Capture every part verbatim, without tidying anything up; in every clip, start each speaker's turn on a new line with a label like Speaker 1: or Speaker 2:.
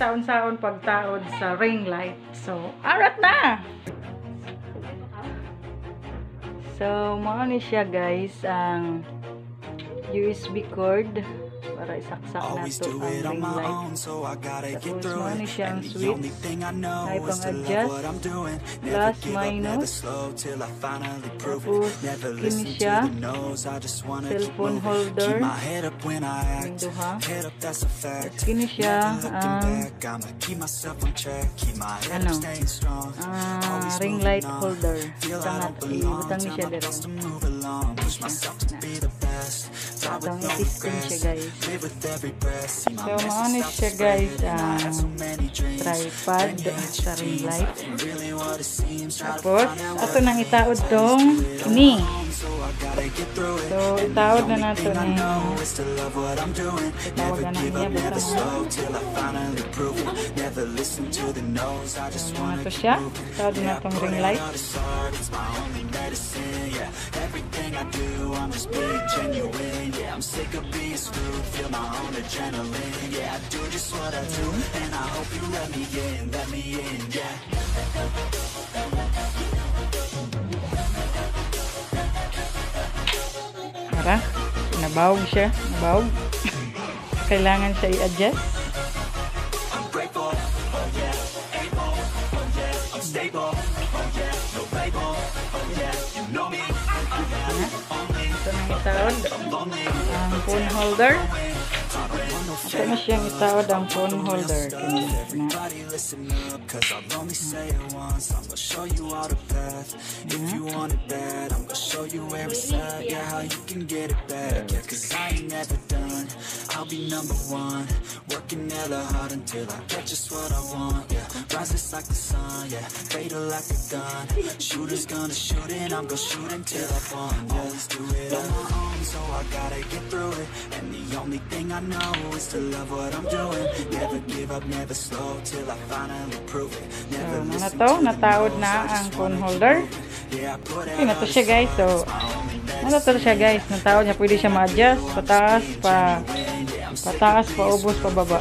Speaker 1: saon-saon pagtaod sa ring light. So, arat na! So, mao ni siya guys ang U S B cord para isaksak na to ang ring light. Tapos mao ni siya ang switch ay pang-adjust plus minus. Tapos kini siya cellphone holder ang duha. Tapos kini siya ang ano uh, ring light holder. Tangat ibutang ni siya dito. Atong i-testing siya guys. So maano siya guys ang tripod sa ring light. Tapos ato nang itaod tong kini. So itaod na nato ni tawag na niya basta mo ato siya. Itaod na tong ring light.
Speaker 2: Everything I do, I'm just being genuine. Yeah, I'm sick of being screwed. Feel my own adrenaline. Yeah, I do just what I do, and I hope you let me in, let me in. Yeah.
Speaker 1: Tara, nabawag siya, nabawag. Kailangan siya i-adjust.
Speaker 2: I'm grateful, oh yeah, able, oh yeah, I'm stable, oh yeah, no label, oh yeah, you know me.
Speaker 1: Ito nang itaod ang phone holder. Ito na siyang itaod ang phone holder.
Speaker 2: Everybody listen up, cause I'll only say it once. I'm gonna show you all the path. If you want it bad, I'm gonna show you where it's at. Yeah, how you can get it back. Yeah, cause I ain't never done. I'll be number one, working hella hard until I get just what I want. Yeah, rises like the sun, yeah, fatal like a gun. Shooters gonna shoot and I'm gonna shoot until I fall. Always do it on my own, so I gotta get through it. And the only thing I know is to love what I'm doing. Never give up, never slow till I finally prove it. Never
Speaker 1: So,
Speaker 2: listen
Speaker 1: na to,
Speaker 2: to the
Speaker 1: nataod
Speaker 2: no's,
Speaker 1: na
Speaker 2: I
Speaker 1: ang
Speaker 2: just
Speaker 1: phone
Speaker 2: wanna
Speaker 1: holder.
Speaker 2: get moving. Yeah, I put
Speaker 1: Okay, na to
Speaker 2: out
Speaker 1: siya guys. So, ano to siya guys? Nataod niya, pwede siya ma-adjust. Pataas, pa, pataas, pa ubos, pa baba.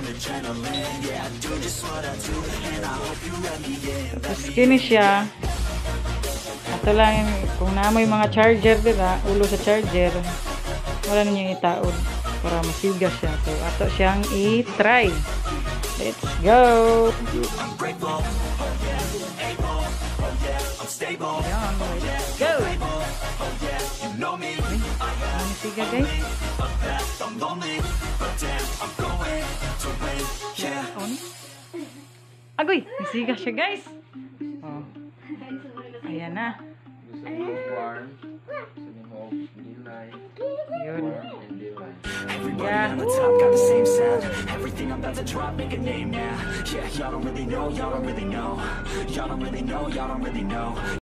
Speaker 1: Tapos kini siya. Ito lang, kung naamoy mga charger dira, ulo sa charger, wala na niyang itaod para masigas siya. So, ato siyang i-try. Let's go!
Speaker 2: I'm grateful, oh yeah, able, oh yeah, I'm stable,
Speaker 1: Ayan, let's go!
Speaker 2: oh yeah, you know me.
Speaker 1: Ang siga guys.
Speaker 2: I'm lonely, but damn, I'm going to win, yeah.
Speaker 1: On. Agoy! Nasiga siya guys! Oh. Ayan na.
Speaker 3: Gusto mo warm, gusto mo delay,
Speaker 1: Yun.
Speaker 3: warm and delay.
Speaker 2: Everybody
Speaker 1: Yeah.
Speaker 2: on the top got the same sound. Everything I'm about to drop, make a name now. Yeah, y'all don't really know, y'all don't really know. Y'all don't really know, y'all don't really know.